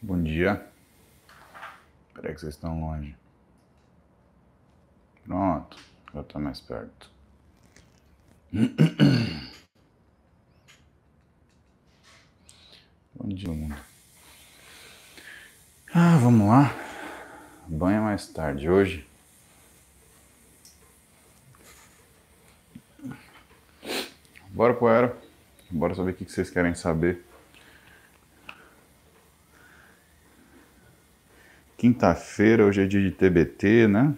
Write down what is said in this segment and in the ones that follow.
Bom dia. Espera aí que vocês estão longe. Pronto, já está mais perto. Bom dia, mundo. Vamos lá. Banho é mais tarde hoje. Bora pro Aero. Bora saber o que vocês querem saber. Quinta-feira, hoje é dia de TBT, né?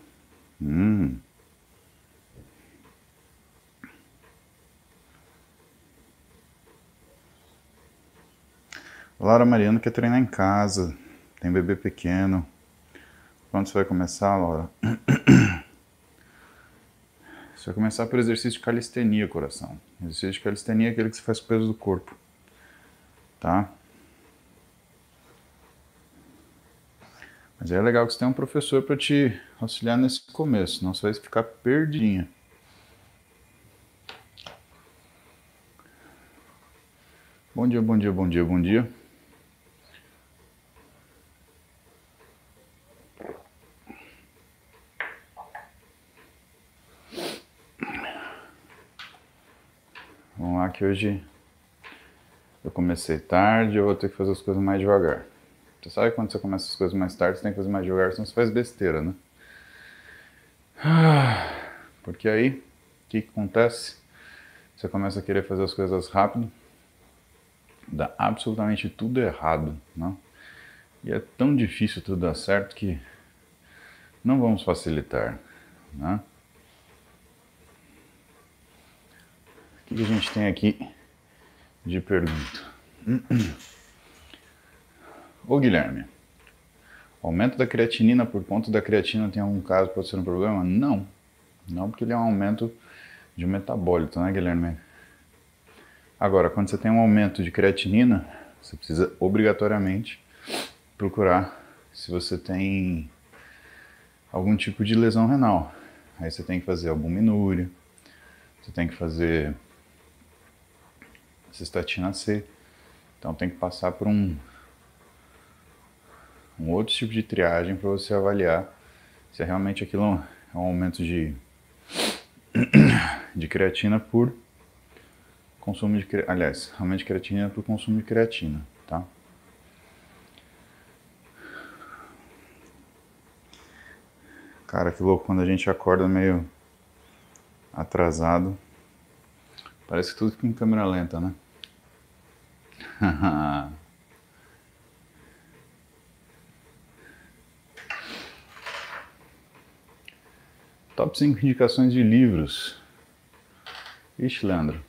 Laura Mariano quer treinar em casa. Tem bebê pequeno. Quando você vai começar, Laura? Você vai começar por exercício de calistenia, coração. Exercício de calistenia é aquele que você faz com o peso do corpo. Tá? Mas é legal que você tenha um professor para te auxiliar nesse começo, senão você vai ficar perdidinha. Bom dia, bom dia, bom dia, bom dia. Vamos lá que hoje eu comecei tarde, eu vou ter que fazer as coisas mais devagar. Você sabe que quando você começa as coisas mais tarde, você tem que fazer mais devagar, senão você faz besteira, né? Porque aí, o que acontece? Você começa a querer fazer as coisas rápido, dá absolutamente tudo errado, né? E é tão difícil tudo dar certo que não vamos facilitar, né? O que a gente tem aqui de pergunta? Ô Guilherme, aumento da creatinina por conta da creatina tem algum caso pode ser um problema? Não. Não, porque ele é um aumento de metabólito, né, Guilherme? Agora, quando você tem um aumento de creatinina, você precisa obrigatoriamente procurar se você tem algum tipo de lesão renal. Aí você tem que fazer albuminúria, você tem que fazer cistatina C. Então tem que passar por um outro tipo de triagem para você avaliar se realmente aquilo é um aumento de creatina por consumo de aliás, aumento de creatinina por consumo de creatina, tá? Cara, que louco, quando a gente acorda meio atrasado, parece que tudo fica em câmera lenta, né? Top 5 indicações de livros. Ixi, Leandro.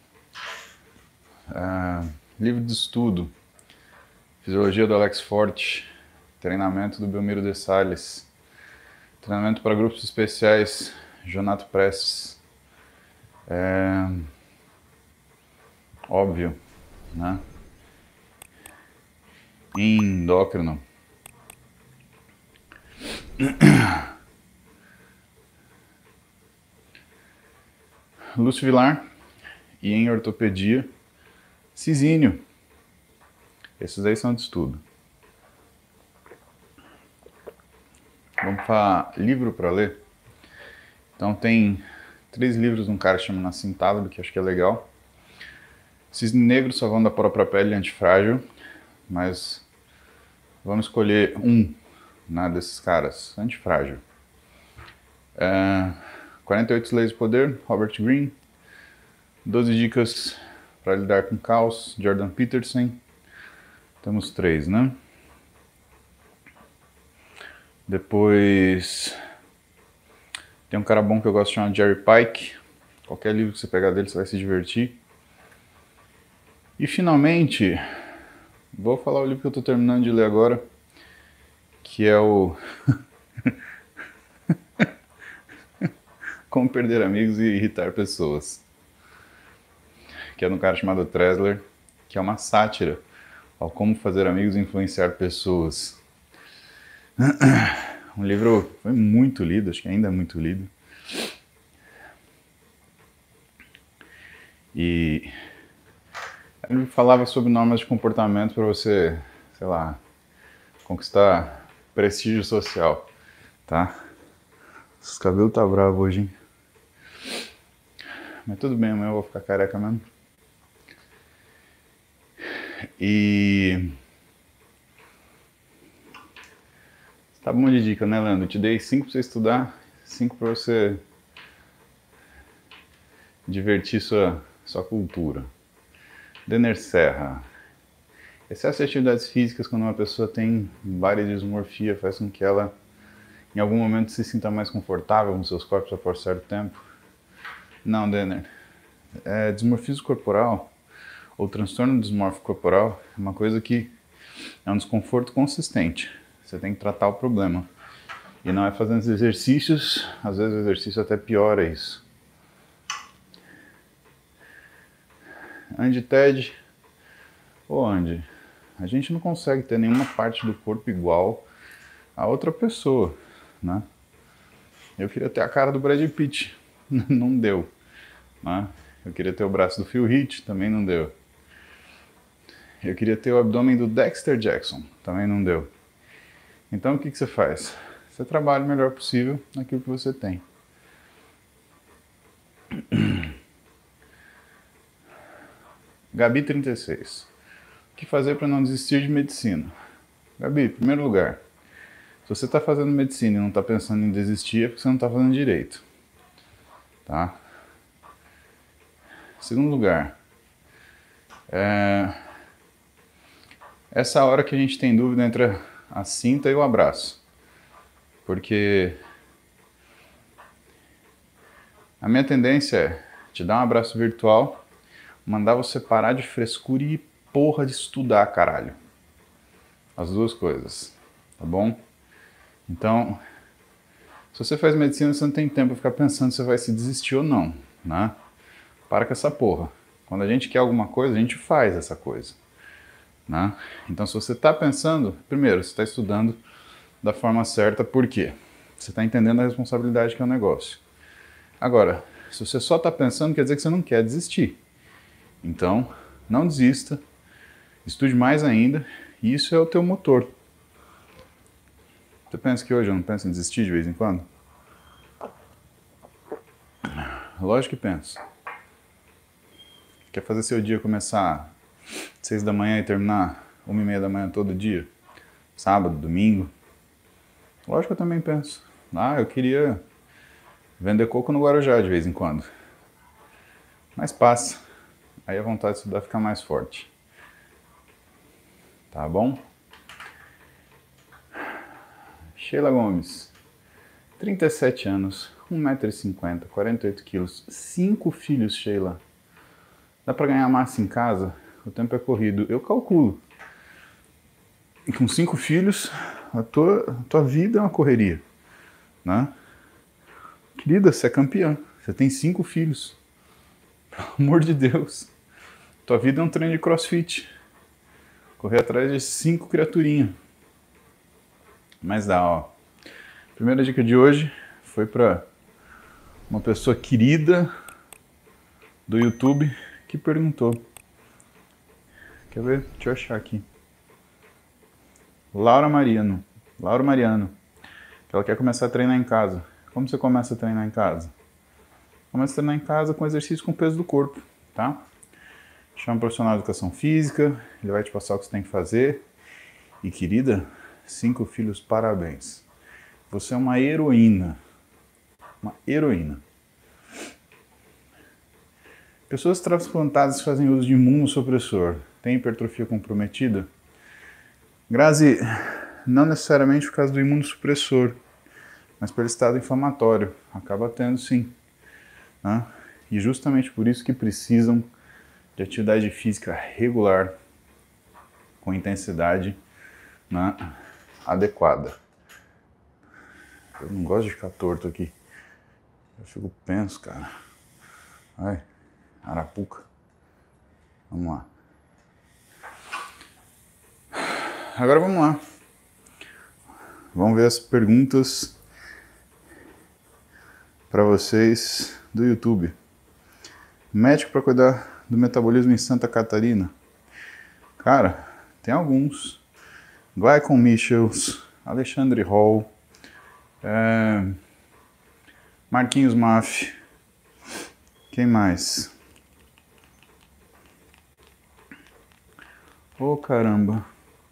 Livro de estudo. Fisiologia do Alex Forte. Treinamento do Belmiro de Sales. Treinamento para grupos especiais. Jonato Prestes. Óbvio, né? Endócrino. Lúcio Vilar. E em ortopedia, Cisínio. Esses aí são de estudo. Vamos falar livro para ler? Então tem 3 livros de um cara que chama Nassim Taleb, que acho que é legal. Cisne Negro, Salvando a Própria Pele, Antifrágil. Mas vamos escolher um, né, desses caras. Antifrágil. 48 Leis do Poder, Robert Greene. 12 Dicas para Lidar com Caos, Jordan Peterson. Temos 3, né? Depois tem um cara bom que eu gosto chamado Jerry Pike. Qualquer livro que você pegar dele você vai se divertir. E finalmente, vou falar o livro que eu estou terminando de ler agora, que é o Como Perder Amigos e Irritar Pessoas, que é de um cara chamado Tressler, que é uma sátira ao como fazer amigos e influenciar pessoas. Um livro foi muito lido, acho que ainda é muito lido. E ele falava sobre normas de comportamento para você, sei lá, conquistar prestígio social, tá? Os cabelos tá bravo hoje, hein? Mas tudo bem, amanhã eu vou ficar careca mesmo. E... tá bom de dica, né, Leandro? Eu te dei 5 pra você estudar, 5 pra você divertir sua cultura. Denner Serra. Excesso de atividades físicas quando uma pessoa tem várias dismorfia faz com que ela em algum momento se sinta mais confortável com seus corpos após certo tempo? Não, Denner. Dismorfismo corporal ou transtorno dismórfico corporal é uma coisa que é um desconforto consistente. Você tem que tratar o problema. E não é fazendo os exercícios, às vezes o exercício até piora isso. Andy Ted, ô Andy, a gente não consegue ter nenhuma parte do corpo igual a outra pessoa, né? Eu queria ter a cara do Brad Pitt, não deu, né? Eu queria ter o braço do Phil Heath, também não deu. Eu queria ter o abdômen do Dexter Jackson, também não deu. Então o que você faz? Você trabalha o melhor possível naquilo que você tem. Gabi 36. O que fazer para não desistir de medicina? Gabi, em primeiro lugar, se você está fazendo medicina e não está pensando em desistir, é porque você não está fazendo direito. Tá? Segundo lugar, essa hora que a gente tem dúvida entre a cinta e o abraço. Porque a minha tendência é te dar um abraço virtual, mandar você parar de frescura e porra de estudar, caralho. As duas coisas, tá bom? Então, se você faz medicina, você não tem tempo pra ficar pensando se vai se desistir ou não, né? Para com essa porra. Quando a gente quer alguma coisa, a gente faz essa coisa, né? Então, se você tá pensando, primeiro, você está estudando da forma certa, por quê? Você está entendendo a responsabilidade que é o negócio. Agora, se você só está pensando, quer dizer que você não quer desistir. Então, não desista, estude mais ainda, e isso é o teu motor. Você pensa que hoje eu não penso em desistir de vez em quando? Lógico que penso. Quer fazer seu dia começar às 6 da manhã e terminar 1h30 da manhã todo dia? Sábado, domingo? Lógico que eu também penso. Eu queria vender coco no Guarujá de vez em quando. Mas passa. Aí a vontade de estudar fica mais forte. Tá bom? Sheila Gomes, 37 anos, 1,50 m, 48 kg, 5 filhos, Sheila. Dá pra ganhar massa em casa? O tempo é corrido. Eu calculo. E com 5 filhos, a tua vida é uma correria, né? Querida, você é campeã. Você tem 5 filhos. Pelo amor de Deus. Tua vida é um treino de crossfit. Correr atrás de 5 criaturinhas. Mas dá, ó. Primeira dica de hoje foi para uma pessoa querida do YouTube que perguntou. Quer ver? Deixa eu achar aqui. Laura Mariano. Ela quer começar a treinar em casa. Como você começa a treinar em casa? Começa a treinar em casa com exercício com o peso do corpo, tá? Chama um profissional de educação física, ele vai te passar o que você tem que fazer. E querida, 5 filhos, parabéns. Você é uma heroína. Uma heroína. Pessoas transplantadas fazem uso de imunossupressor. Tem hipertrofia comprometida? Grazi, não necessariamente por causa do imunossupressor, mas pelo estado inflamatório. Acaba tendo sim. Né? E justamente por isso que precisam de atividade física regular, com intensidade, né, adequada. Eu não gosto de ficar torto aqui. Eu fico penso, cara. Ai, arapuca. Vamos lá. Agora vamos lá. Vamos ver as perguntas para vocês do YouTube. Médico para cuidar do metabolismo em Santa Catarina? Cara, tem alguns. Glycon Michels, Alexandre Hall, Marquinhos Maff, quem mais? Ô caramba,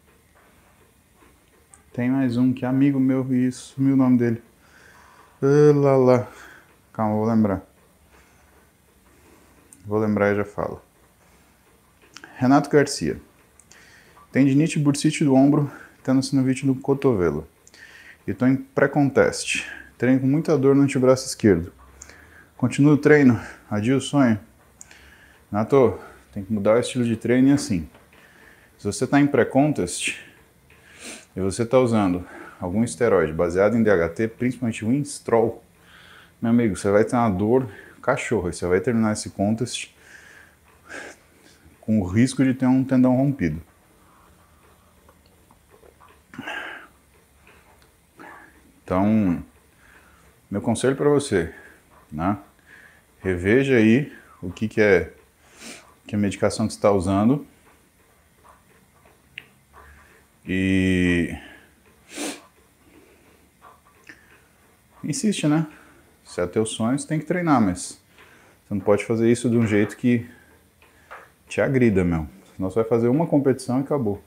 tem mais um que é amigo meu e sumiu o nome dele. Lá. Calma, vou lembrar. Vou lembrar e já falo. Renato Garcia. Tendinite e bursite do ombro, tendo sinovite do cotovelo. E tô em pré-contest. Treino com muita dor no antebraço esquerdo. Continuo o treino, adio o sonho. Renato, tem que mudar o estilo de treino e assim. Se você está em pré-contest e você está usando algum esteroide baseado em DHT, principalmente o Winstrol, meu amigo, você vai ter uma dor cachorro e você vai terminar esse contest com o risco de ter um tendão rompido. Então, meu conselho para você, né? Reveja aí o que é a medicação que você está usando e insiste, né? Se é teu sonho, você tem que treinar, mas você não pode fazer isso de um jeito que te agrida, meu. Senão você vai fazer uma competição e acabou.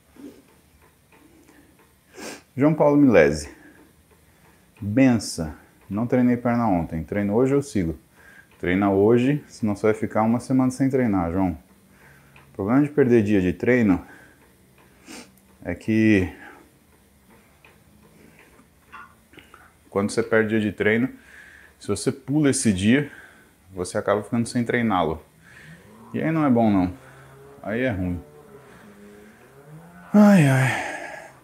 João Paulo Milese. Bença. Não treinei perna ontem. Treino hoje eu sigo. Treina hoje, senão você vai ficar uma semana sem treinar, João. O problema de perder dia de treino é que quando você perde dia de treino, se você pula esse dia, você acaba ficando sem treiná-lo. E aí não é bom não. Aí é ruim. Ai.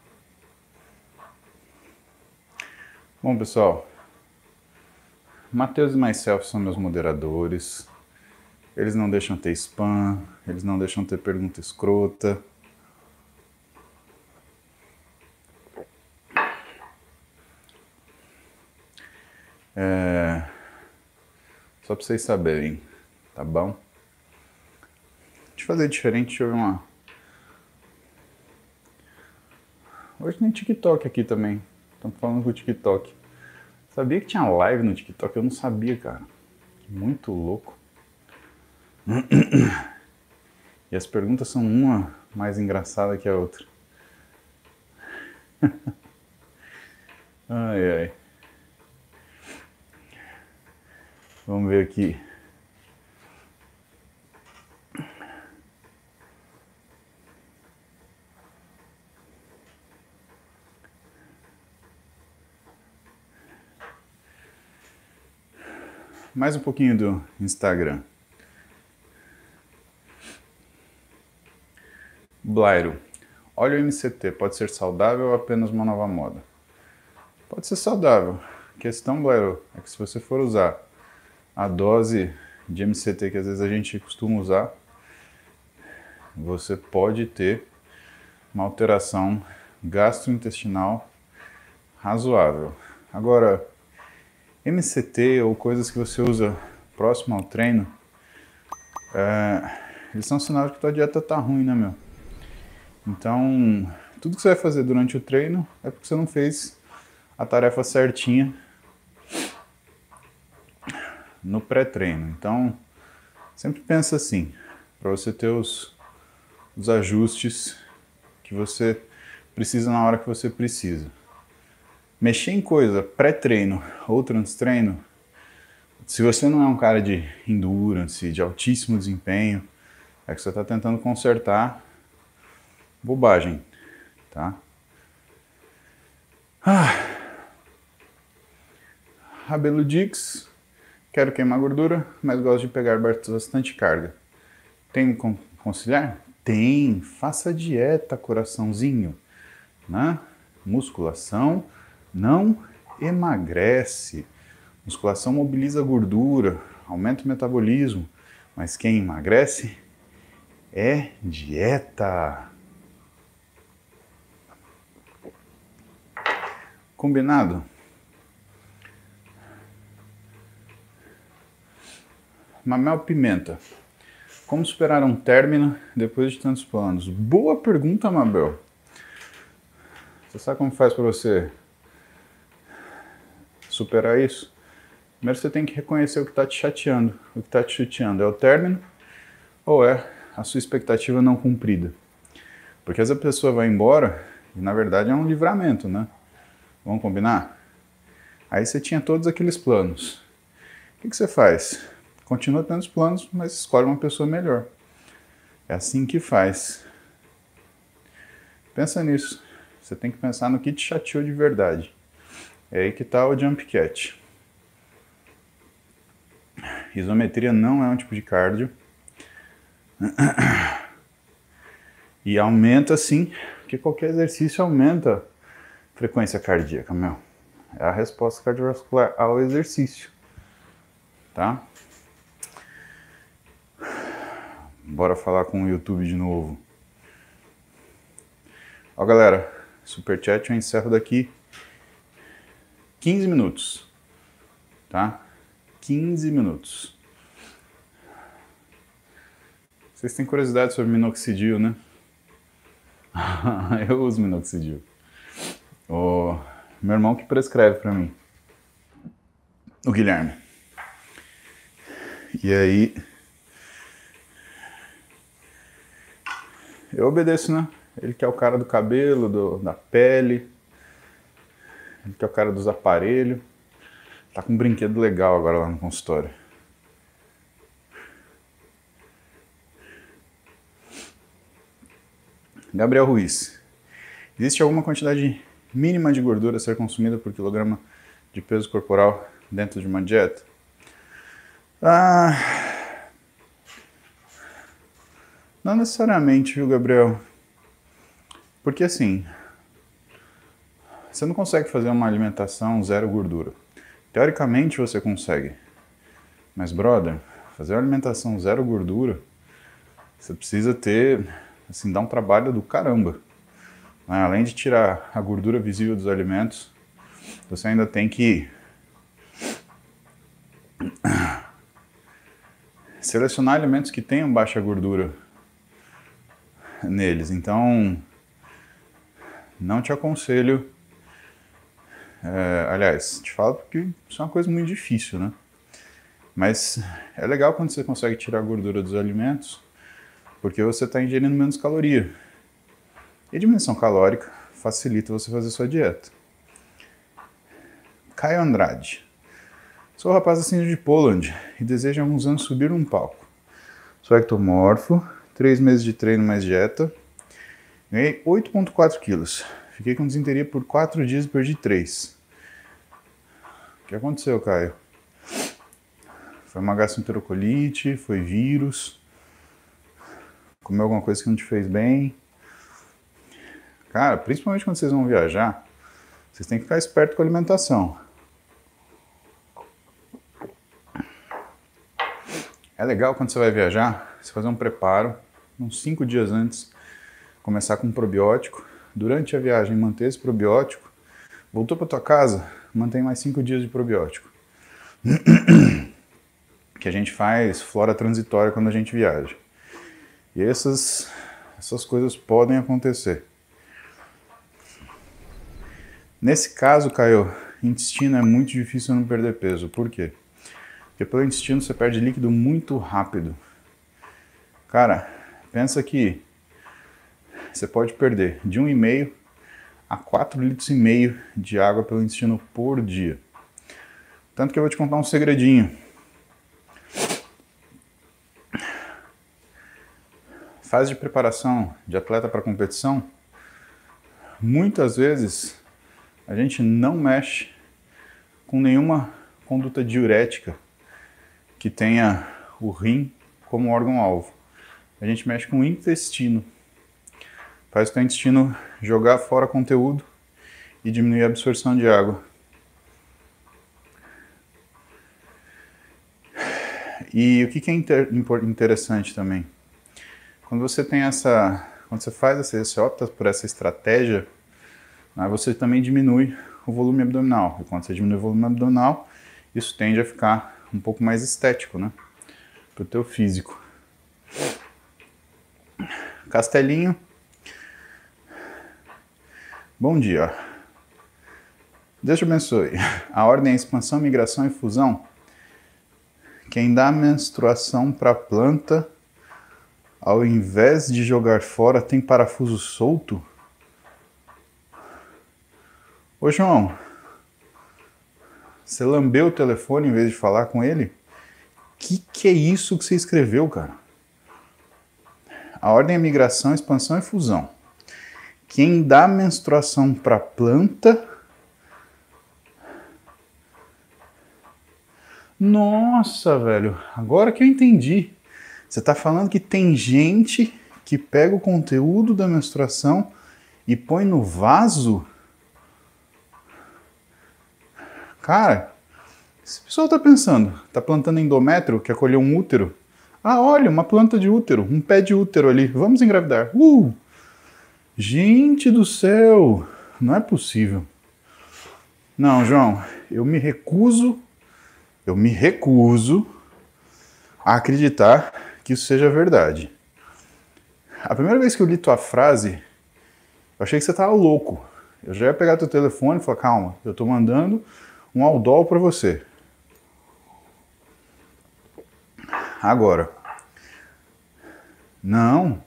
Bom, pessoal, Matheus e Myself são meus moderadores. Eles não deixam ter spam, eles não deixam ter pergunta escrota. Só pra vocês saberem, tá bom? Deixa eu fazer diferente, deixa eu ver uma... Hoje tem TikTok aqui também. Estamos falando com o TikTok. Sabia que tinha live no TikTok? Eu não sabia, cara. Muito louco. E as perguntas são uma mais engraçada que a outra. Ai. Vamos ver aqui. Mais um pouquinho do Instagram. Blairo. Óleo MCT pode ser saudável ou apenas uma nova moda? Pode ser saudável. A questão, Blairo, é que se você for usar a dose de MCT que às vezes a gente costuma usar, você pode ter uma alteração gastrointestinal razoável. Agora, MCT ou coisas que você usa próximo ao treino, eles são sinal de que tua dieta tá ruim, né, meu? Então, tudo que você vai fazer durante o treino é porque você não fez a tarefa certinha no pré-treino. Então, sempre pensa assim, para você ter os ajustes que você precisa na hora que você precisa. Mexer em coisa pré-treino ou trans-treino, se você não é um cara de endurance, de altíssimo desempenho, é que você está tentando consertar bobagem, tá? Rabelo Dix, quero queimar gordura, mas gosto de pegar bastante carga. Tem como conciliar? Tem, faça dieta, coraçãozinho, né? Musculação não emagrece. Musculação mobiliza gordura, aumenta o metabolismo, mas quem emagrece é dieta. Combinado? Mamel Pimenta. Como superar um término depois de tantos planos? Boa pergunta, Mabel. Você sabe como faz para você superar isso? Primeiro você tem que reconhecer o que está te chateando. O que está te chateando é o término ou é a sua expectativa não cumprida? Porque essa pessoa vai embora e na verdade é um livramento, né? Vamos combinar? Aí você tinha todos aqueles planos. O que você faz? Continua tendo os planos, mas escolhe uma pessoa melhor. É assim que faz. Pensa nisso. Você tem que pensar no que te chateou de verdade. É aí que está o jump cat. Isometria não é um tipo de cardio. E aumenta sim, porque qualquer exercício aumenta a frequência cardíaca, meu. É a resposta cardiovascular ao exercício. Tá? Bora falar com o YouTube de novo. Ó, galera, Superchat eu encerro daqui 15 minutos. Tá? 15 minutos. Vocês têm curiosidade sobre minoxidil, né? Eu uso minoxidil. O meu irmão que prescreve pra mim. O Guilherme. E aí... eu obedeço, né? Ele que é o cara do cabelo, da pele. Ele que é o cara dos aparelhos. Tá com um brinquedo legal agora lá no consultório. Gabriel Ruiz. Existe alguma quantidade mínima de gordura a ser consumida por quilograma de peso corporal dentro de uma dieta? Não necessariamente, viu, Gabriel? Porque assim, você não consegue fazer uma alimentação zero gordura. Teoricamente você consegue. Mas, brother, fazer uma alimentação zero gordura, você precisa ter, assim, dar um trabalho do caramba. Além de tirar a gordura visível dos alimentos, você ainda tem que selecionar alimentos que tenham baixa gordura neles. Então, não te aconselho... aliás, te falo porque isso é uma coisa muito difícil, né? Mas é legal quando você consegue tirar a gordura dos alimentos, porque você está ingerindo menos caloria. E diminuição calórica facilita você fazer sua dieta. Caio Andrade. Sou rapaz da síndrome de Poland e desejo há alguns anos subir num palco. Sou ectomorfo, 3 meses de treino mais dieta. Ganhei 8,4 quilos. Fiquei com desinteria por 4 dias e perdi 3. O que aconteceu, Caio? Foi uma gastroenterolite, foi vírus, comeu alguma coisa que não te fez bem. Cara, principalmente quando vocês vão viajar, vocês têm que ficar esperto com a alimentação. É legal quando você vai viajar, você fazer um preparo, uns 5 dias antes, começar com um probiótico. Durante a viagem, manter esse probiótico. Voltou para tua casa, mantém mais 5 dias de probiótico. Que a gente faz flora transitória quando a gente viaja. E essas coisas podem acontecer. Nesse caso, Caio, intestino é muito difícil não perder peso. Por quê? Porque pelo intestino você perde líquido muito rápido. Cara, pensa que você pode perder de 1,5 a 4,5 litros de água pelo intestino por dia. Tanto que eu vou te contar um segredinho. Fase de preparação de atleta para competição, muitas vezes a gente não mexe com nenhuma conduta diurética que tenha o rim como órgão-alvo. A gente mexe com o intestino. Faz o teu intestino jogar fora conteúdo e diminuir a absorção de água. E o que é interessante também? Quando você tem quando você faz você opta por essa estratégia, né, você também diminui o volume abdominal. E quando você diminui o volume abdominal, isso tende a ficar um pouco mais estético, né, para o teu físico. Castelinho. Bom dia. Deus te abençoe. A ordem é expansão, migração e fusão. Quem dá menstruação para a planta, ao invés de jogar fora, tem parafuso solto? Ô João, você lambeu o telefone em vez de falar com ele? Que é isso que você escreveu, cara? A ordem é migração, expansão e fusão. Quem dá menstruação para a planta... Nossa, velho, agora que eu entendi. Você tá falando que tem gente que pega o conteúdo da menstruação e põe no vaso? Cara, esse pessoal tá pensando, tá plantando endométrio, quer colher um útero? Ah, olha, uma planta de útero, um pé de útero ali, vamos engravidar. Gente do céu, não é possível. Não, João, eu me recuso a acreditar que isso seja verdade. A primeira vez que eu li tua frase, eu achei que você tava louco. Eu já ia pegar teu telefone e falar, calma, eu tô mandando um Aldol para você. Agora. Não,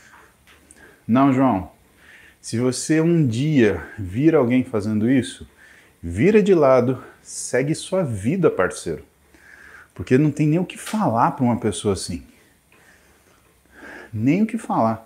João. Se você um dia vir alguém fazendo isso, vira de lado, segue sua vida, parceiro. Porque não tem nem o que falar para uma pessoa assim. Nem o que falar.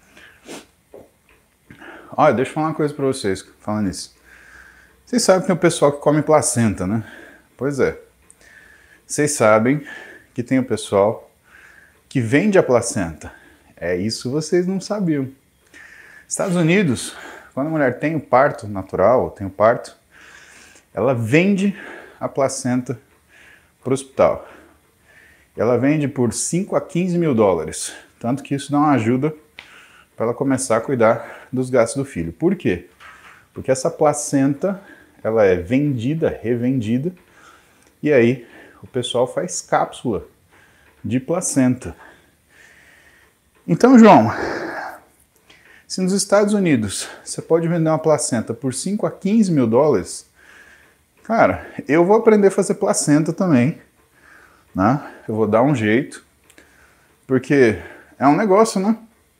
Olha, deixa eu falar uma coisa para vocês, falando nisso. Vocês sabem que tem o pessoal que come placenta, né? Pois é. Vocês sabem que tem o pessoal que vende a placenta. É isso vocês não sabiam. Estados Unidos, quando a mulher tem o parto natural, tem o parto, ela vende a placenta para o hospital. Ela vende por 5 a 15 mil dólares. Tanto que isso dá uma ajuda para ela começar a cuidar dos gastos do filho. Por quê? Porque essa placenta, ela é vendida, revendida, e aí o pessoal faz cápsula de placenta. Então, João, se nos Estados Unidos você pode vender uma placenta por 5 a 15 mil dólares, cara, eu vou aprender a fazer placenta também, né? Eu vou dar um jeito, porque é um negócio, né?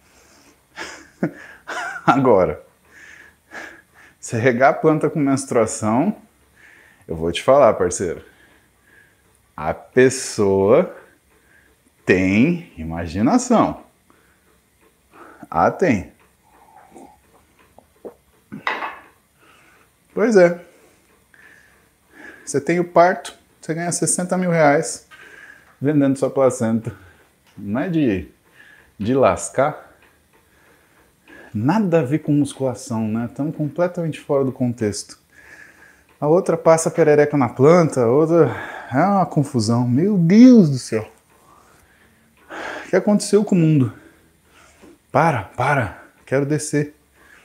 Agora, se regar a planta com menstruação, eu vou te falar, parceiro, a pessoa tem imaginação. Ah, tem. Pois é. Você tem o parto, você ganha 60 mil reais vendendo sua placenta. Não é de lascar? Nada a ver com musculação, né? Estamos completamente fora do contexto. A outra passa perereca na planta, a outra... É uma confusão. Meu Deus do céu. O que aconteceu com o mundo? Para. Quero descer.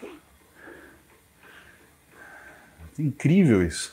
É incrível isso.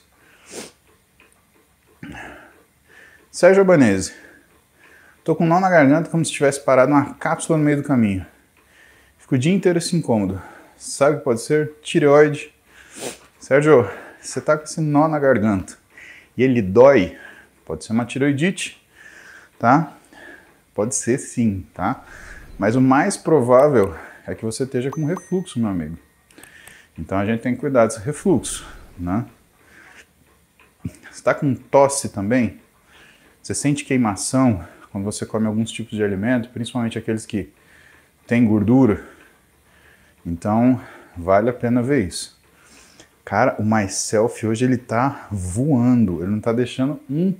Sérgio Albanese. Tô com um nó na garganta como se tivesse parado uma cápsula no meio do caminho. Fico o dia inteiro esse incômodo. Sabe o que pode ser? Tireoide. Sérgio, você tá com esse nó na garganta e ele dói. Pode ser uma tireoidite, tá? Pode ser sim, tá? Mas o mais provável é que você esteja com refluxo, meu amigo. Então a gente tem que cuidar desse refluxo, né? Você tá com tosse também? Você sente queimação quando você come alguns tipos de alimento, principalmente aqueles que têm gordura? Então, vale a pena ver isso. Cara, o MySelf hoje ele tá voando, ele não tá deixando um...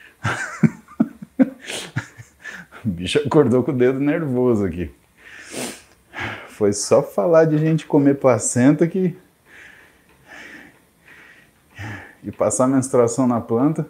O bicho acordou com o dedo nervoso aqui. Foi só falar de gente comer placenta que... e passar menstruação na planta.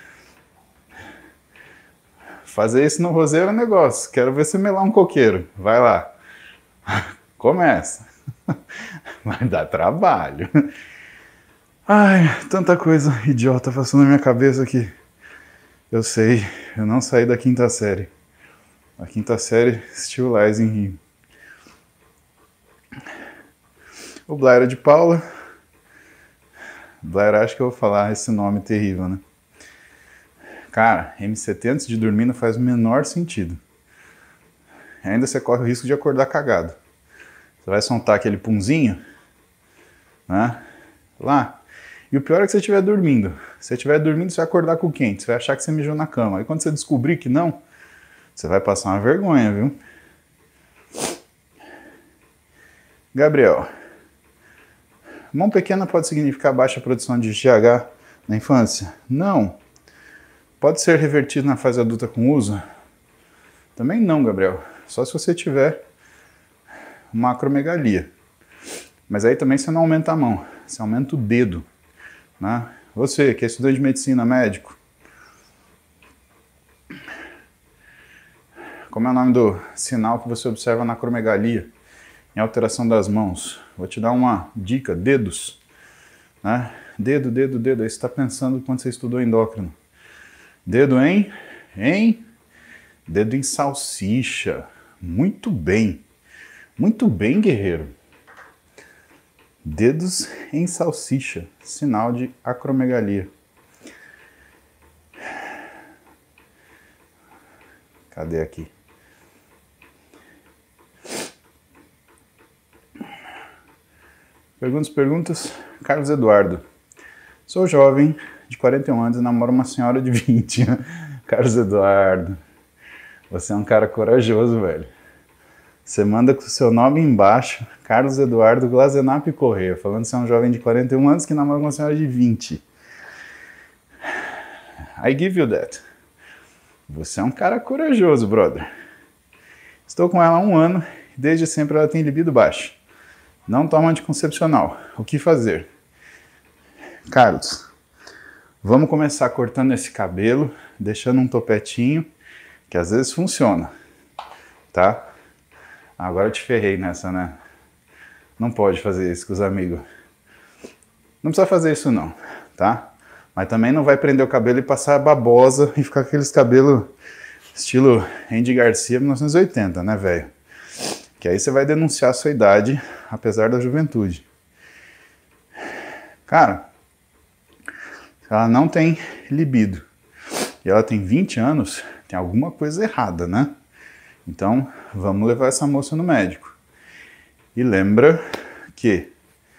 Fazer isso no roseiro é negócio. Quero ver você melar um coqueiro. Vai lá. Começa. Vai dar trabalho. Ai, tanta coisa idiota passando na minha cabeça aqui. Eu sei, eu não saí da quinta série. A quinta série, still lies in him. O Blaira de Paula. Blaira, acho que eu vou falar esse nome terrível, né? Cara, MCT antes de dormir não faz o menor sentido. Ainda você corre o risco de acordar cagado. Você vai soltar aquele punzinho, né? Lá. E o pior é que você estiver dormindo. Se você estiver dormindo, você vai acordar com o quente. Você vai achar que você mijou na cama. Aí quando você descobrir que não, você vai passar uma vergonha, viu? Gabriel. Mão pequena pode significar baixa produção de GH na infância? Não. Pode ser revertido na fase adulta com uso? Também não, Gabriel. Só se você tiver macromegalia. Mas aí também você não aumenta a mão, você aumenta o dedo. Né? Você, que é estudante de medicina, médico. Como é o nome do sinal que você observa na acromegalia? Em alteração das mãos. Vou te dar uma dica, dedos. Né? Dedo. Aí você está pensando quando você estudou endócrino. Dedo em dedo em salsicha. Muito bem, guerreiro. Dedos em salsicha, sinal de acromegalia. Cadê aqui? Perguntas. Carlos Eduardo. Sou jovem, de 41 anos e namoro uma senhora de 20. Carlos Eduardo, você é um cara corajoso, velho. Você manda com o seu nome embaixo, Carlos Eduardo Glazenap Correia, falando que você é um jovem de 41 anos que namora uma senhora de 20. I give you that. Você é um cara corajoso, brother. Estou com ela há 1 ano e desde sempre ela tem libido baixo. Não toma anticoncepcional. O que fazer? Carlos, vamos começar cortando esse cabelo, deixando um topetinho, que às vezes funciona, tá? Agora eu te ferrei nessa, né? Não pode fazer isso com os amigos. Não precisa fazer isso não, tá? Mas também não vai prender o cabelo e passar babosa e ficar com aqueles cabelos estilo Andy Garcia 1980, né, velho? Que aí você vai denunciar a sua idade, apesar da juventude. Cara, se ela não tem libido e ela tem 20 anos, tem alguma coisa errada, né? Então, vamos levar essa moça no médico. E lembra que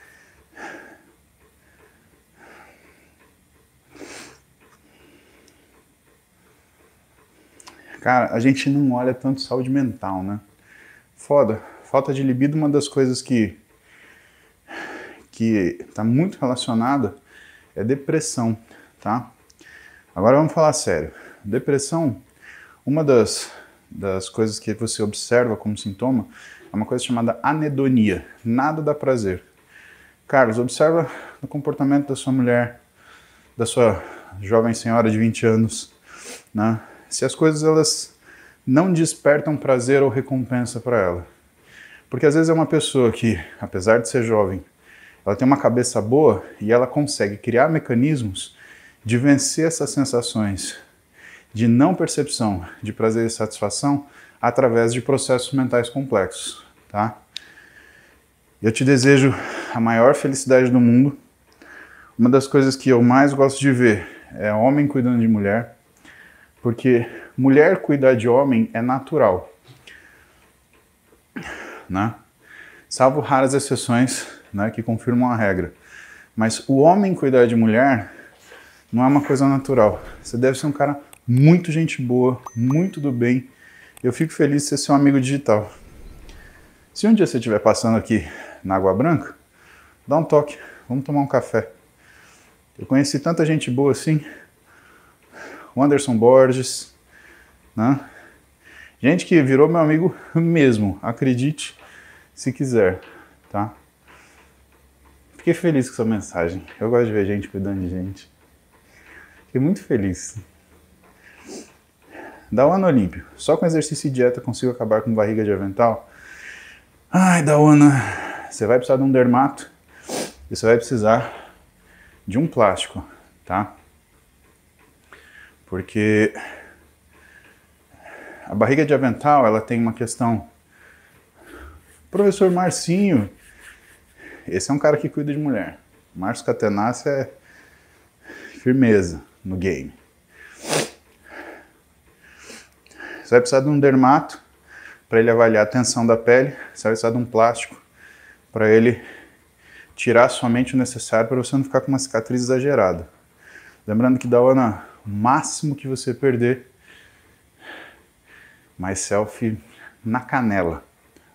cara, a gente não olha tanto saúde mental, né? Foda. Falta de libido é uma das coisas que tá muito relacionada é depressão, tá? Agora vamos falar sério. Depressão, uma das coisas que você observa como sintoma é uma coisa chamada anedonia. Nada dá prazer. Carlos, observa o comportamento da sua mulher, da sua jovem senhora de 20 anos, né? Se as coisas elas não despertam prazer ou recompensa para ela. Porque às vezes é uma pessoa que, apesar de ser jovem, ela tem uma cabeça boa e ela consegue criar mecanismos de vencer essas sensações de não percepção de prazer e satisfação através de processos mentais complexos, tá? Eu te desejo a maior felicidade do mundo. Uma das coisas que eu mais gosto de ver é homem cuidando de mulher, porque mulher cuidar de homem é natural, né? Salvo raras exceções, né, que confirmam a regra. Mas o homem cuidar de mulher não é uma coisa natural. Você deve ser um cara muito gente boa, muito do bem. Eu fico feliz de ser seu amigo digital. Se um dia você estiver passando aqui na Água Branca, dá um toque, vamos tomar um café. Eu conheci tanta gente boa assim, o Anderson Borges, né? Gente que virou meu amigo mesmo, acredite se quiser, tá? Fiquei feliz com sua mensagem. Eu gosto de ver gente cuidando de gente. Fiquei muito feliz. Dawana Olímpio. Só com exercício e dieta consigo acabar com barriga de avental? Ai, Dawana, você vai precisar de um dermato e você vai precisar de um plástico, tá? Porque a barriga de avental, ela tem uma questão. O professor Marcinho, esse é um cara que cuida de mulher. Márcio Catenacci é firmeza no game. Você vai precisar de um dermato para ele avaliar a tensão da pele. Você vai precisar de um plástico para ele tirar somente o necessário para você não ficar com uma cicatriz exagerada. Lembrando que da hora, o máximo que você perder, mais selfie na canela.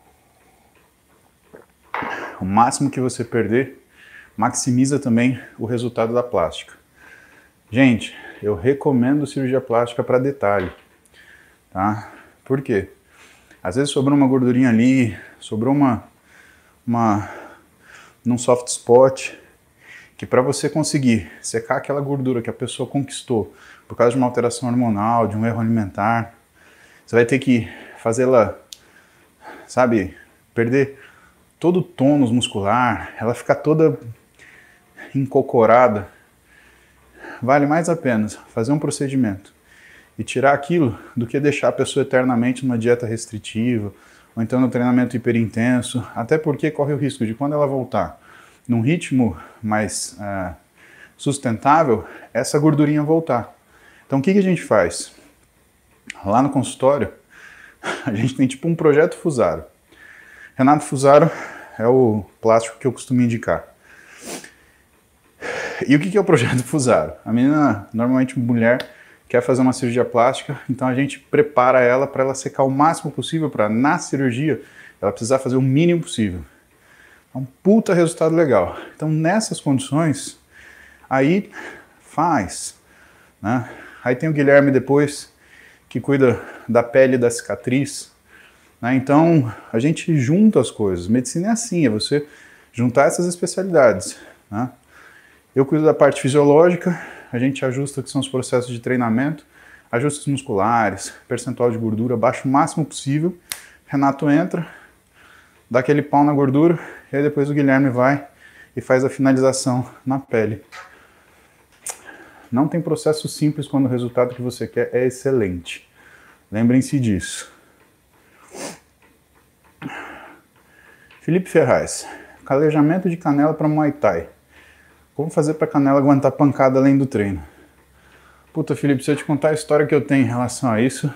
O máximo que você perder, maximiza também o resultado da plástica. Gente, eu recomendo cirurgia plástica para detalhe, tá? Por quê? Às vezes sobrou uma gordurinha ali, sobrou num soft spot, que para você conseguir secar aquela gordura que a pessoa conquistou por causa de uma alteração hormonal, de um erro alimentar, você vai ter que fazê-la, sabe, perder todo o tônus muscular, ela ficar toda encocorada. Vale mais a pena fazer um procedimento e tirar aquilo do que deixar a pessoa eternamente numa dieta restritiva ou então no treinamento hiperintenso, até porque corre o risco de quando ela voltar num ritmo mais sustentável, essa gordurinha voltar. Então o que a gente faz? Lá no consultório, a gente tem tipo um projeto Fusaro. Renato Fusaro é o plástico que eu costumo indicar. E o que é o projeto Fusaro? A menina, normalmente mulher, quer fazer uma cirurgia plástica, então a gente prepara ela para ela secar o máximo possível para na cirurgia ela precisar fazer o mínimo possível. É um puta resultado legal. Então nessas condições, aí faz, né? Aí tem o Guilherme depois, que cuida da pele e da cicatriz, né? Então a gente junta as coisas. Medicina é assim, é você juntar essas especialidades, né? Eu cuido da parte fisiológica, a gente ajusta o que são os processos de treinamento, ajustes musculares, percentual de gordura, baixa o máximo possível. Renato entra, dá aquele pau na gordura, e aí depois o Guilherme vai e faz a finalização na pele. Não tem processo simples quando o resultado que você quer é excelente. Lembrem-se disso. Felipe Ferraz, calejamento de canela para Muay Thai. Como fazer para a canela aguentar pancada além do treino? Puta, Felipe, se eu te contar a história que eu tenho em relação a isso,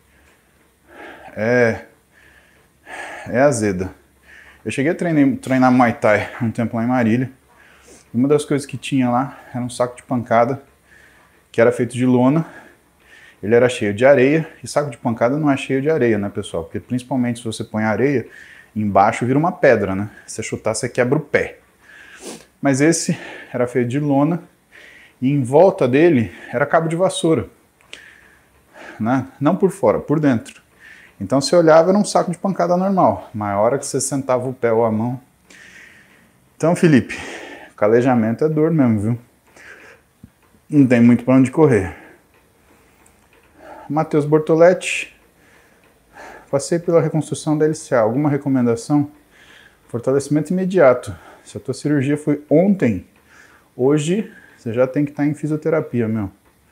é azeda. Eu cheguei a treinar Muay Thai um tempo lá em Marília. Uma das coisas que tinha lá era um saco de pancada, que era feito de lona. Ele era cheio de areia, e saco de pancada não é cheio de areia, né, pessoal? Porque principalmente se você põe areia, embaixo vira uma pedra, né? Se você chutar, você quebra o pé. Mas esse era feito de lona, e em volta dele era cabo de vassoura, né? Não por fora, por dentro. Então você olhava, era um saco de pancada normal, mas a hora que você sentava o pé ou a mão... Então, Felipe, calejamento é dor mesmo, viu? Não tem muito para onde correr. Matheus Bortoletti, passei pela reconstrução da LCA, alguma recomendação? Fortalecimento imediato. Se a tua cirurgia foi ontem, hoje você já tem que estar em fisioterapia, meu.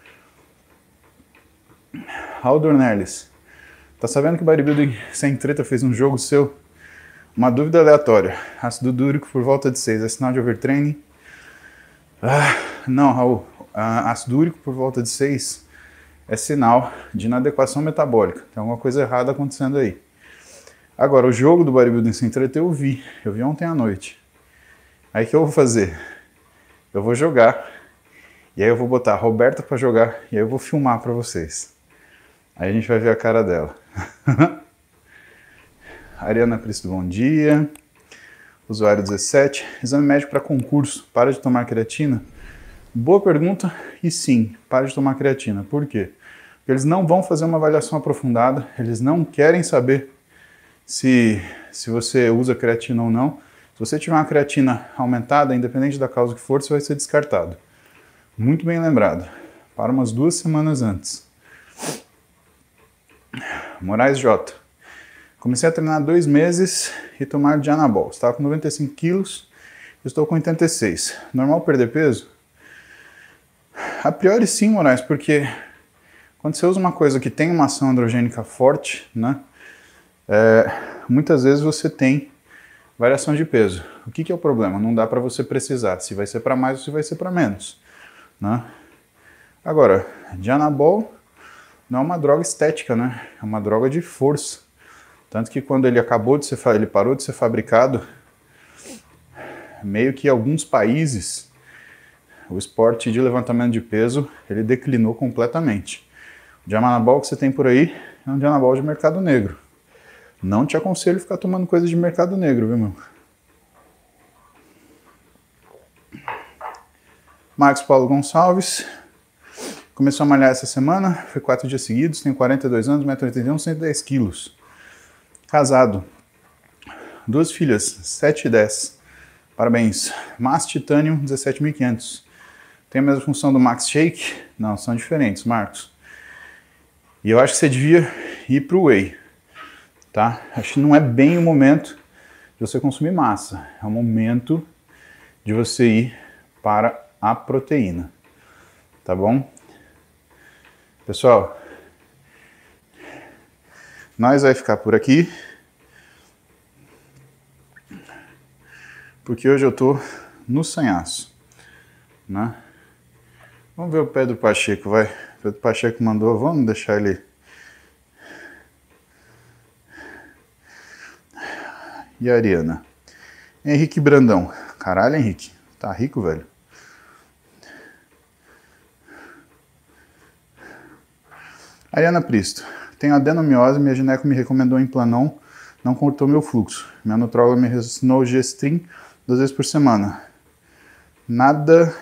Raul Dornelles, tá sabendo que o Bodybuilding Sem Treta fez um jogo seu? Uma dúvida aleatória. Ácido úrico por volta de 6, é sinal de overtraining? Não, Raul. Ácido úrico por volta de 6 é sinal de inadequação metabólica. Tem alguma coisa errada acontecendo aí. Agora, o jogo do Bodybuilding Sem Treta eu vi ontem à noite. Aí o que eu vou fazer? Eu vou jogar, e aí eu vou botar a Roberta para jogar, e aí eu vou filmar para vocês. Aí a gente vai ver a cara dela. Ariana Cristo, bom dia. Usuário 17, exame médico para concurso, para de tomar creatina? Boa pergunta, e sim, para de tomar creatina. Por quê? Porque eles não vão fazer uma avaliação aprofundada, eles não querem saber se você usa creatina ou não. Se você tiver uma creatina aumentada, independente da causa que for, você vai ser descartado. Muito bem lembrado. Para umas 2 semanas antes. Moraes J. Comecei a treinar há 2 meses e tomar de anabol. Estava com 95 quilos, estou com 86. Normal perder peso? A priori sim, Moraes, porque quando você usa uma coisa que tem uma ação androgênica forte, né, muitas vezes você tem Variação de peso. O que é o problema? Não dá para você precisar se vai ser para mais ou se vai ser para menos, né? Agora, Dianabol não é uma droga estética, né? É uma droga de força. Tanto que quando ele ele parou de ser fabricado, meio que em alguns países, o esporte de levantamento de peso, ele declinou completamente. O Dianabol que você tem por aí é um Dianabol de mercado negro. Não te aconselho ficar tomando coisa de mercado negro, viu, meu? Marcos Paulo Gonçalves. Começou a malhar essa semana, foi 4 dias seguidos, tenho 42 anos, 1,81 m, 110 quilos. Casado. 2 filhas, 7 e 10. Parabéns. Mass Titanium, 17.500. Tem a mesma função do Max Shake? Não, são diferentes, Marcos. E eu acho que você devia ir para o Whey, tá? Acho que não é bem o momento de você consumir massa. É o momento de você ir para a proteína, tá bom? Pessoal, nós vai ficar por aqui, porque hoje eu tô no sanhaço, né? Vamos ver o Pedro Pacheco, vai. O Pedro Pacheco mandou, vamos deixar ele. E a Ariana? Henrique Brandão. Caralho, Henrique, tá rico, velho. Ariana Pristo. Tenho adenomiose, minha gineco me recomendou Implanon, não cortou meu fluxo. Minha nutróloga me recinou Gestrin 2 vezes por semana. Nada...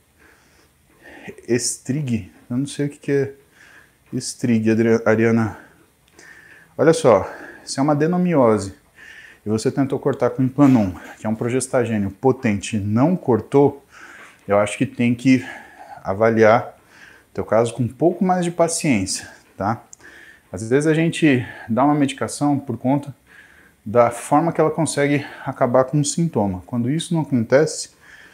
Estrig? Eu não sei o que é estrig, Ariana. Olha só, se é uma adenomiose e você tentou cortar com Implanon, que é um progestagênio potente, e não cortou, eu acho que tem que avaliar teu caso com um pouco mais de paciência, tá? Às vezes a gente dá uma medicação por conta da forma que ela consegue acabar com um sintoma. Quando isso não acontece,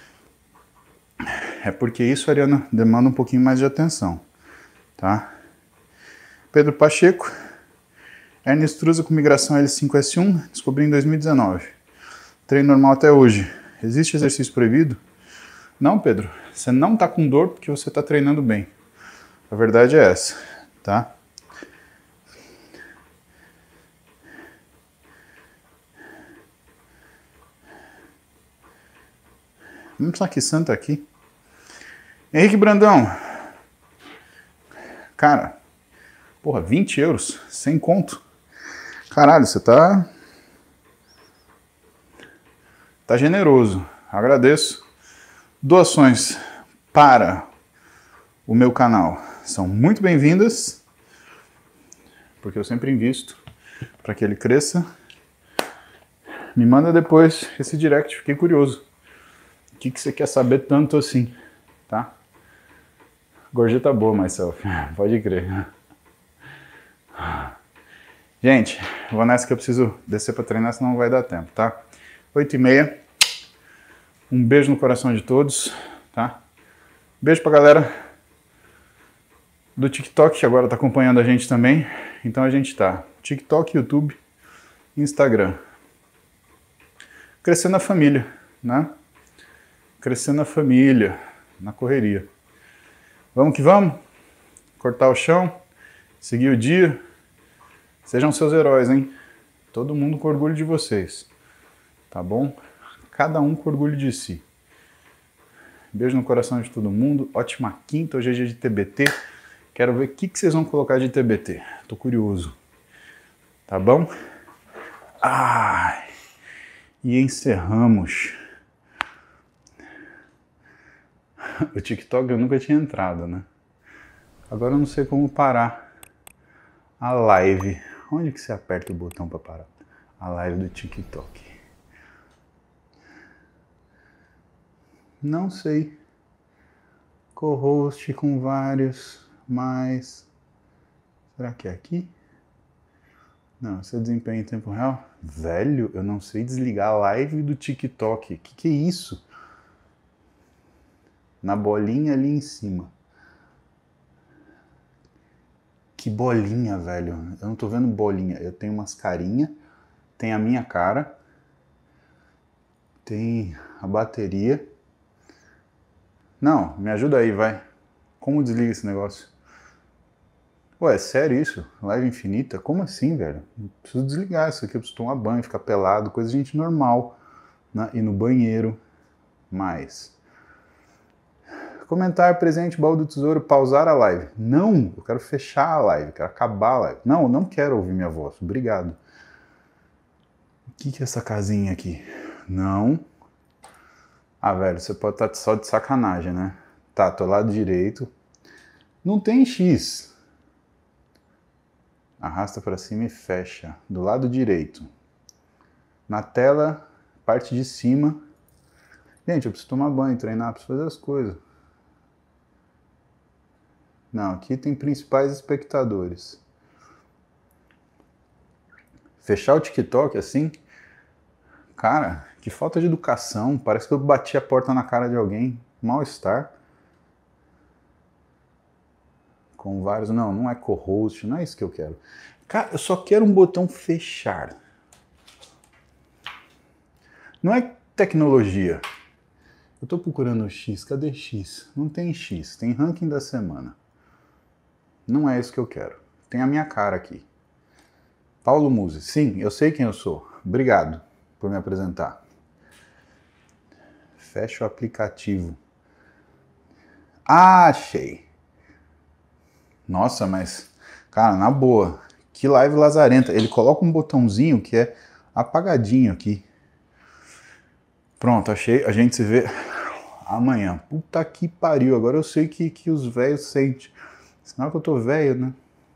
é porque isso, Ariana, demanda um pouquinho mais de atenção, tá? Pedro Pacheco, hernia extrusa com migração L5S1, descobri em 2019. Treino normal até hoje. Existe exercício proibido? Não, Pedro, você não tá com dor porque você tá treinando bem. A verdade é essa, tá? Vamos pensar que santa aqui. Henrique Brandão. Cara, porra, 20 euros, sem conto. Caralho, você tá generoso. Agradeço. Doações para o meu canal são muito bem-vindas, porque eu sempre invisto para que ele cresça. Me manda depois esse direct, fiquei curioso. O que você quer saber tanto assim, tá? Gorjeta boa, myself. Pode crer. Gente, vou nessa que eu preciso descer para treinar, senão não vai dar tempo, tá? 8h30. Um beijo no coração de todos, tá? Beijo pra galera do TikTok, que agora tá acompanhando a gente também. Então a gente tá TikTok, YouTube, Instagram. Crescendo a família, né? Crescendo a família, na correria. Vamos que vamos? Cortar o chão, seguir o dia. Sejam seus heróis, hein? Todo mundo com orgulho de vocês, tá bom? Cada um com orgulho de si. Beijo no coração de todo mundo. Ótima quinta, hoje é dia de TBT. Quero ver o que vocês vão colocar de TBT. Tô curioso. Tá bom? E encerramos. O TikTok eu nunca tinha entrado, né? Agora eu não sei como parar a live. Onde que você aperta o botão para parar? A live do TikTok. Não sei. Co-host com vários, mas... Será que é aqui? Não, esse é desempenho em tempo real. Velho, eu não sei desligar a live do TikTok. Que é isso? Na bolinha ali em cima. Que bolinha, velho. Eu não tô vendo bolinha. Eu tenho umas carinhas. Tem a minha cara. Tem a bateria. Não, me ajuda aí, vai. Como desliga esse negócio? Ué, é sério isso? Live infinita? Como assim, velho? Eu preciso desligar isso aqui, eu preciso tomar banho, ficar pelado, coisa de gente normal. Né? Ir no banheiro. Mais. Comentar presente, baú do tesouro, pausar a live. Não, eu quero fechar a live, quero acabar a live. Não, eu não quero ouvir minha voz, obrigado. O que é essa casinha aqui? Não. Ah, velho, você pode estar só de sacanagem, né? Tá, tô lado direito. Não tem X. Arrasta para cima e fecha. Do lado direito. Na tela, parte de cima. Gente, eu preciso tomar banho, treinar, preciso fazer as coisas. Não, aqui tem principais espectadores. Fechar o TikTok assim? Cara, que falta de educação. Parece que eu bati a porta na cara de alguém. Mal-estar. Com vários... Não, não é co-host, não é isso que eu quero. Cara, eu só quero um botão fechar. Não é tecnologia. Eu tô procurando X, cadê X? Não tem X, tem ranking da semana. Não é isso que eu quero. Tem a minha cara aqui. Paulo Musi, sim, eu sei quem eu sou. Obrigado por me apresentar. Fecha o aplicativo. Ah, achei. Nossa, mas, cara, na boa, que live lazarenta. Ele coloca um botãozinho que é apagadinho aqui. Pronto, achei. A gente se vê amanhã. Puta que pariu. Agora eu sei que os velhos sentem. Sinal que eu tô velho, né?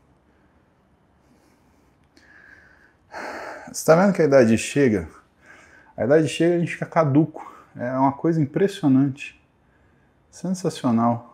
Você tá vendo que a idade chega? A idade chega e a gente fica caduco. É uma coisa impressionante. Sensacional.